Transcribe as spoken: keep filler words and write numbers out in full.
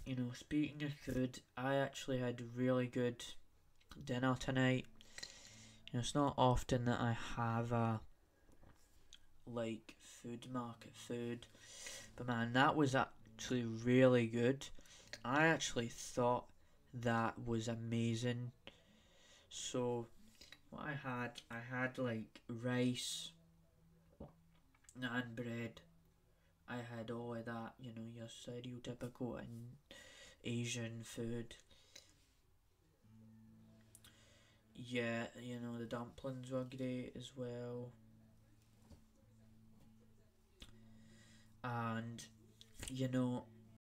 you know, speaking of food, I actually had really good dinner tonight. You know, it's not often that I have a like food market food, but man, that was actually really good. I actually thought that was amazing. So what I had, I had like rice and bread. I had all of that, you know, your stereotypical and Asian food. Yeah, you know, the dumplings were great as well. And, you know,